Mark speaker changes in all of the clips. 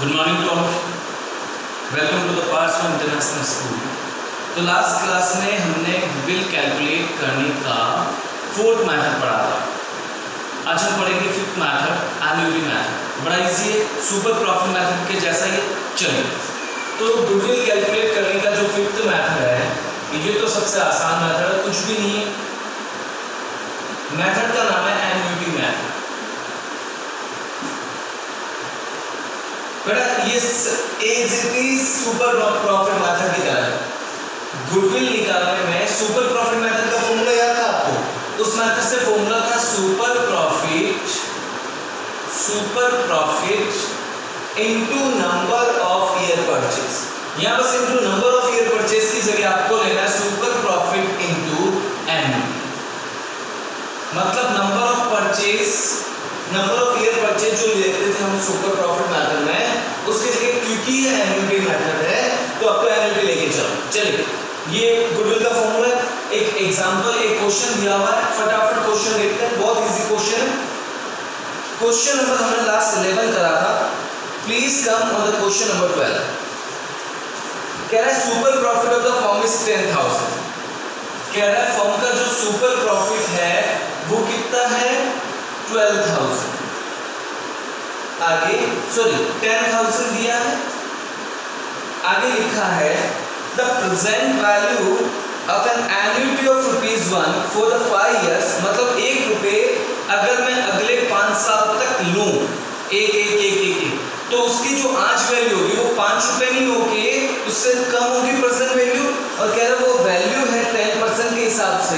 Speaker 1: Good morning to all, welcome to the parts international school. तो last class में हमने bill calculate करने का फोर्थ मेथड पढ़ा था। आज हम पढ़ेंगे फिफ्थ मेथड, एन्युटी मेथड। बड़ा इजी है, सुपर प्रॉफिट मेथड के जैसा ही। चलिए, तो गुडविल कैलकुलेट करने का जो फिफ्थ मेथड है, ये तो सबसे आसान मेथड है, कुछ भी नहीं है। मेथड का नाम है एन्युटी मेथड। बेटा ये सुपर प्रॉफिट मेथड की तरह है। गुडविल निकालने में सुपर प्रॉफिट मेथड का फॉर्मूला याद था आपको? उस मेथड से फॉर्मूला था super profit into number of year purchase. यहां बस into number of year purchase की जगह आपको लेना है सुपर प्रॉफिट इनटू एन्युटी। मतलब number of purchase, number of year purchase जो लेते थे हम सुपर प्रॉफिट मेथड में, उसके जगह क्योंकि ये एन्युटी मेथड है तो आपको एन्युटी लेके चलो। चलिए, ये गुडविल का फॉर्मूला। एक एग्जांपल, एक क्वेश्चन दिया हुआ है, फटाफट क्वेश्चन देखते हैं। बहुत इजी क्वेश्चन है। क्वेश्चन नंबर हमने लास्ट 11 करा था। Please come on the question number 12। कह रहा है super profit of the firm is 10,000। कह रहा है फर्म का जो सुपर प्रॉफिट है वो कितना है? 12,000। आगे 10,000 दिया है। आगे लिखा है the present value of an annuity of ₹1 for the 5 years. मतलब ₹1 अगर मैं अगले 5 साल तक लूं, एक तो उसकी जो आज वैल्यू होगी वो ₹5 नहीं होगी, उससे कम होगी प्रेजेंट वैल्यू। और कह रहा वो वैल्यू है 10% के हिसाब से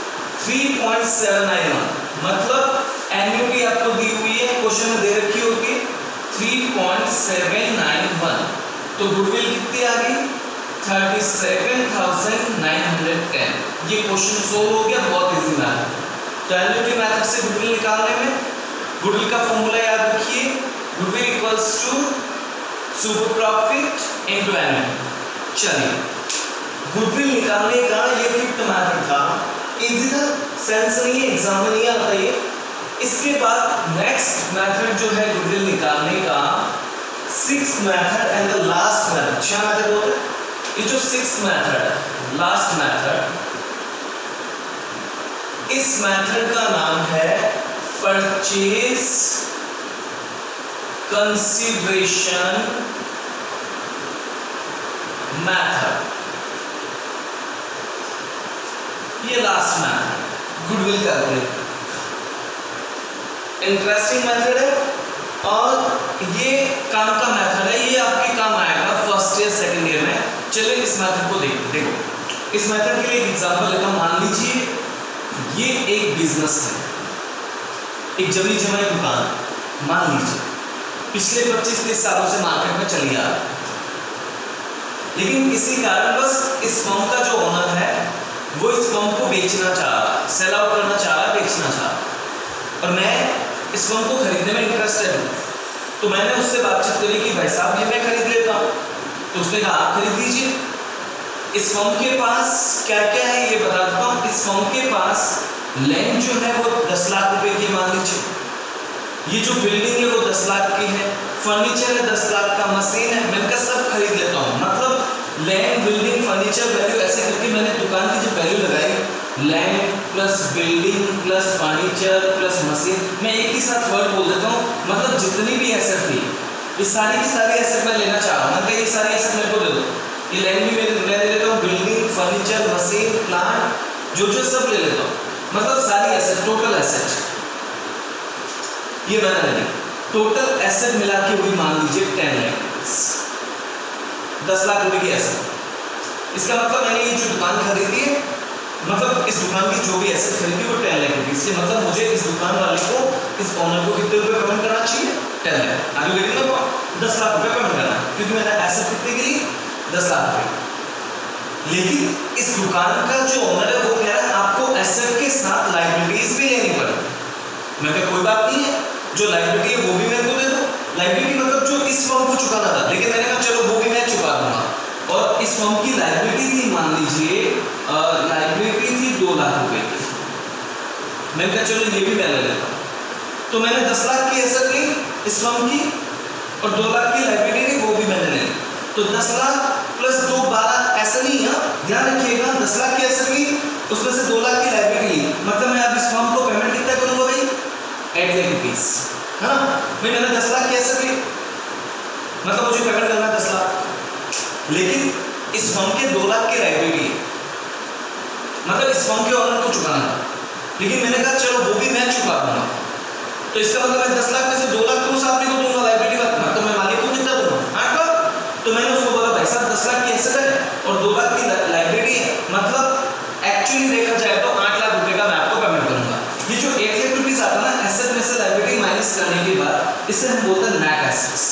Speaker 1: 3.791। मतलब एन्युटी आपको दी हुई है, क्वेश्चन में दे रखी होगी 3.791। तो गुडविल कितनी आ गई? 37,910। ये क्वेश्चन सोल्व हो गया। बहुत इजी मैथड। तो एन्युटी मेथड से गुडविल निकालने में गुडविल का फॉर्मूला याद रखिए, goodwill equals to super profit into annuity. चलिए, गुडविल निकालने का ये फिफ्थ मेथड था। इजी था, सेंस नहीं है, एग्जाम में नहीं आता ये। इसके बाद नेक्स्ट मेथड जो है गुडविल निकालने का, sixth method and the last method. 6 method होते हैं। ये जो सिक्स्थ मेथड है, लास्ट मेथड, इस मेथड का नाम है परचेज कंसीडरेशन मेथड। ये last method goodwill calculate. Interesting method है और ये काम का मेथड है। ये आपके काम आएगा फर्स्ट ईयर सेकंड ईयर में। चलिए इस मेथड को देखो। इस मेथड के लिए एक एग्जांपल लेता हूं। मान लीजिए ये एक बिजनेस है, एक जमी जमाई दुकान। मान लीजिए पिछले 25-30 सालों से मार्केट में चली आ रही है, लेकिन किसी कारणवश इस फर्म का जो ओनर है वो इस फर्म को बेचना चाह रहा है, सेल आउट करना चाह रहा है, बेचना चाह रहा है। और मैं इस फर्म को खरीदने में इंटरेस्टेड हूँ। तो मैंने उससे बातचीत करी कि भाई साहब ये मैं खरीद लेता हूँ। तो उसने कहा आप खरीद लीजिए। इस फर्म के पास क्या क्या है ये बता देता हूँ। इस फर्म के पास लैंड जो है वो 10 लाख रुपए की, मान लीजिए। ये जो बिल्डिंग है वो 10 लाख की है। फर्नीचर है 10 लाख का, मशीन है, मिलकर सब खरीद लेता हूँ। मतलब लैंड, बिल्डिंग, फर्नीचर वैल्यू ऐसे करके मैंने दुकान की जो वैल्यू लगाई, land plus building plus furniture plus machine, मैं एक ही साथ वर्ड बोल देता हूँ। मतलब जितनी भी एसेट थी, ये सारी की सारी एसेट मैं लेना चाह रहा हूँ। मैं ये सारी एसेट मेरे को दे दो। ये लैंड भी मैं दे देता हूँ, बिल्डिंग, फर्नीचर, मशीन, प्लांट, जो सब ले लेता हूँ। मतलब सारी एसेट, टोटल एसेट ये मैंने ली। टोटल एसेट मिला के हुई मान लीजिए 10 लाख, 10 लाख रुपए की एसेट। इसका मतलब मैंने ये जो दुकान खरीदी है, मतलब इस दुकान की जो भी एसेट खरीदी वो 10 लाख रुपए। इसलिए मतलब मुझे इस दुकान वाले को, इस ओनर को कितने रुपए पेमेंट करना चाहिए? 10 लाख। आगे गेटिंग द पॉइंट? 10 लाख रुपए पेमेंट करना, क्योंकि मैंने एसेट कितने की ली? 10 लाख रुपए। लेकिन इस दुकान का जो ओनर है वो कह रहा है आपको एसेट के साथ लायबिलिटीज भी लेनी पड़ेगी। मैं कहा कोई बात नहीं है, जो लायबिलिटी है वो भी मेरे को दे दो। लायबिलिटी मतलब जो इस फर्म को चुकाना था, लेकिन मैंने कहा चलो वो भी मैं चुका दूंगा। और इस फर्म की लायबिलिटी थी, मान लीजिए लायबिलिटी थी 2 लाख रुपए की। मैंने कहा चलो ये भी मैं ले लेता हूँ। तो मैंने 10 लाख की एसेट ली इस फर्म की, और 2 लाख की लायबिलिटी वो भी मैंने ले ली। तो 10 लाख प्लस 2 12, ऐसा नहीं है, ध्यान रखिएगा। 10 लाख की एसेट ली, उसमें से 2 लाख की लायबिलिटी ली, मतलब मैं अब इस फर्म को पेमेंट कितना करूंगा भाई? 8 लाख रुपीस, है ना भाई। मैंने 10 लाख की एसेट ली, मतलब मुझे पेमेंट करना है 10 लाख, लेकिन इस फर्म के 2 लाख की लायबिलिटी है, मतलब इस फर्म के ओनर को चुकाना था, लेकिन मैंने कहा चलो वो भी मैं चुका दूंगा। तो इसका मतलब मैं 10 लाख में से 2 लाख तो उस आदमी को दूंगा लायबिलिटी का, तो मैं मालिक को कितना दूंगा? 8 लाख। तो मैंने उसको बोला भाई साहब 10 लाख की एसेट है और 2 लाख की लायबिलिटी है, मतलब एक्चुअली देखा जाए तो 8 लाख रुपए का मैं आपको पेमेंट करूंगा। ये जो 8 लाख रुपीस आता है ना एसेट में से लायबिलिटी माइनस करने के बाद, इसे हम बोलते हैं नेट एसेट्स।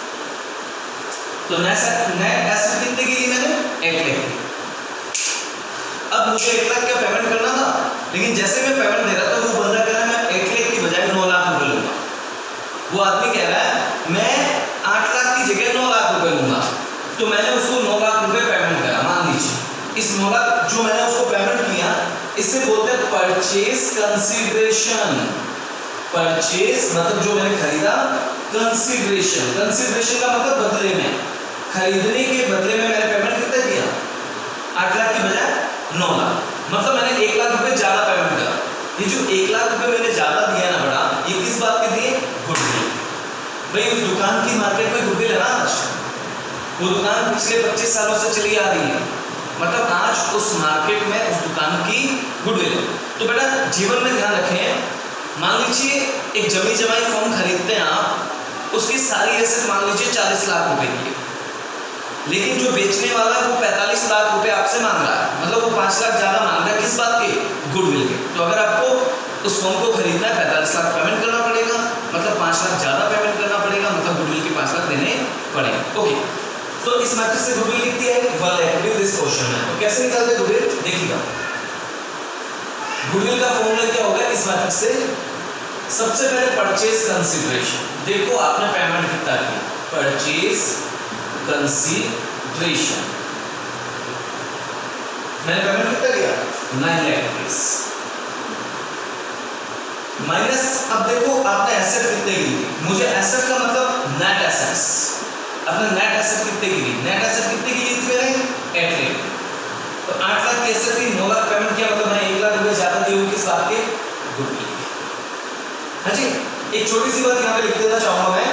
Speaker 1: तो नेट एसेट कितने की ली मैंने? 8 लाख की। अब मुझे 1 लाख का पेमेंट करना था, लेकिन जैसे मैं पेमेंट दे रहा था वो बंदा कह रहा है मैं 1 लाख की बजाय 9 लाख रुपए लूंगा। वो आदमी कह रहा है मैं 8 लाख की जगह 9 लाख रुपए लूंगा। तो मैंने उसको 9 लाख रुपए पेमेंट करा। मान लीजिए इस 9 लाख जो मैंने उसको पेमेंट किया, इससे बोलते हैं परचेज कंसीडरेशन। परचेज मतलब जो मैंने खरीदा, कंसीडरेशन, कंसीडरेशन का मतलब बदले में, खरीदने के बदले में मैंने पेमेंट कितना किया? 8 लाख की बजाय 9 लाख, मतलब मैंने 1 लाख रुपए ज्यादा पेमेंट करा। ये जो 1 लाख रुपए मैंने ज्यादा दिया ना बड़ा, ये किस बात के दिए? गुडविल। भाई उस दुकान की मार्केट में गुडविल है ना आज, वो दुकान पिछले 25 सालों से चली आ रही है, मतलब आज उस मार्केट में उस दुकान की गुडविल है। तो बेटा जीवन में ध्यान रखें, मान लीजिए एक जमी जमाई फर्म खरीदते हैं आप, उसकी सारी एसेट मान लीजिए 40 लाख रुपए की है, लेकिन जो बेचने वाला है वो 45 लाख रुपए आपसे मांग रहा है, मतलब वो 5 लाख ज्यादा मांग रहा है। किस बात के? गुडविल के। तो अगर आपको उस फर्म को खरीदना है 45 लाख पेमेंट करना पड़ेगा, मतलब 5 लाख ज्यादा पेमेंट करना पड़ेगा, मतलब गुडविल के 5 लाख देने पड़ेंगे। ओके, तो इस मैथड से गुडविल कितनी है? 1 लाख रुपए इस क्वेश्चन में। तो कैसे निकालते हैं गुडविल? देखिएगा गुडविल का फॉर्मूला क्या होगा इस मैथड से? सबसे पहले परचेज कंसीडरेशन, देखो आपने पेमेंट कितना किया, परचेज कंसीडरेशन मैंने पेमेंट कितना किया? 9 लाख रुपीस, माइनस, अब देखो आपने एसेट कितने की ली, मुझे एसेट का मतलब नेट एसेट्स, आपने नेट एसेट कितने की ली? नेट एसेट कितने की ली थी मैंने? 8 लाख। तो 8 लाख की एसेट थी, 9 लाख पेमेंट किया, मतलब मैं 1 लाख रुपए ज्यादा दिए हूँ किस बात के? गुडविल। हाँ जी, एक छोटी सी बात यहाँ पे लिख देना चाहूंगा मैं,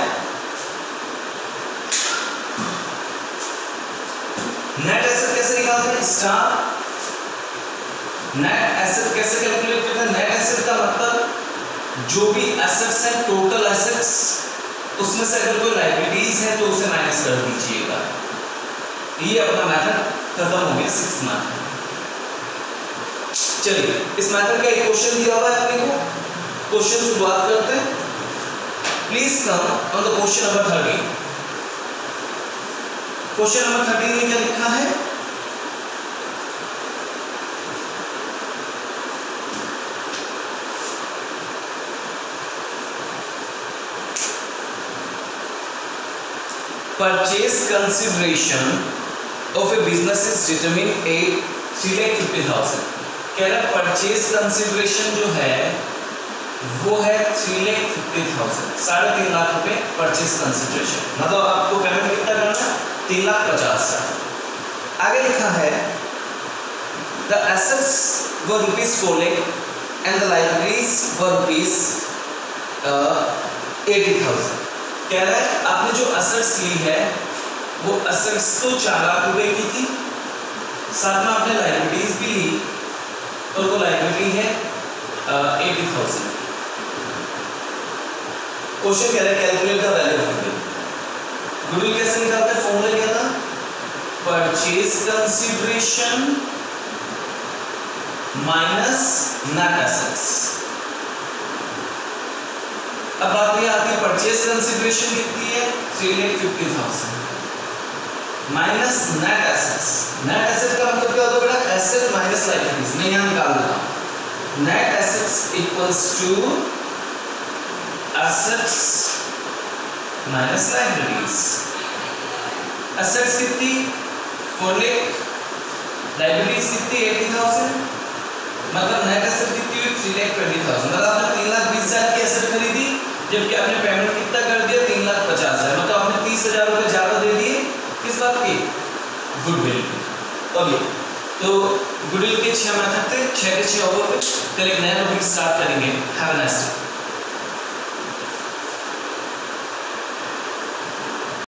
Speaker 1: नेट एसेट कैसे निकालते हैं? स्टार नेट एसेट कैसे कैलकुलेट करते हैं? नेट एसेट का मतलब जो भी एसेट्स हैं, टोटल एसेट्स, उसमें से अगर कोई लायबिलिटीज है तो उसे माइनस कर दीजिएगा। ये अपना मेथड खत्म हो गया 6th मैथड। चलिए इस मेथड का एक क्वेश्चन दिया हुआ है अपने को, क्वेश्चन शुरुआत करते हैं। Please come on the question number 13। Question number 13 में क्या लिखा है? Purchase consideration of a business is determined at 3,50,000। कह रहा है परचेज कंसिडरेशन जो है वो है 3,50,000, 3.5 लाख रुपए परचेज कंसिडरेशन, मतलब आपको पेमेंट कितना करना है? 3,50,000। आगे लिखा है the assets were ₹4 lakh and the liabilities were ₹80,000। कह रहा है आपने जो एसेट्स ली है वो एसेट्स तो 4 लाख रुपए की थी, साथ में आपने लायबिलिटीज भी ली और वो लायबिलिटी है 80,000। क्वेश्चन कह रहा है calculate the value of goodwill. Goodwill कैसे निकालते हैं? फॉर्मूला क्या था? Purchase consideration minus net assets. अब बात ये आती है परचेज कंसीडरेशन कितनी है? 3,50,000 minus net assets. Net asset का मतलब क्या होता है बेटा? Asset minus liabilities. मैं यहाँ निकाल देता हूँ, net assets equals to assets minus liabilities. Assets कितनी? 4 लाख, लायबिलिटीज कितनी? 80,000, मतलब नेट एसेट कितनी हुई? 3,20,000। मतलब आपने 3,20,000 की एसेट खरीदी, जबकि आपने पेमेंट कितना कर दिया? 3,50,000, मतलब आपने गुडविल। ओके, तो गुडविल के 6 मेथड थे, 6 के 6 ओवर पे। कल एक नया टॉपिक स्टार्ट करेंगे। Have a nice day.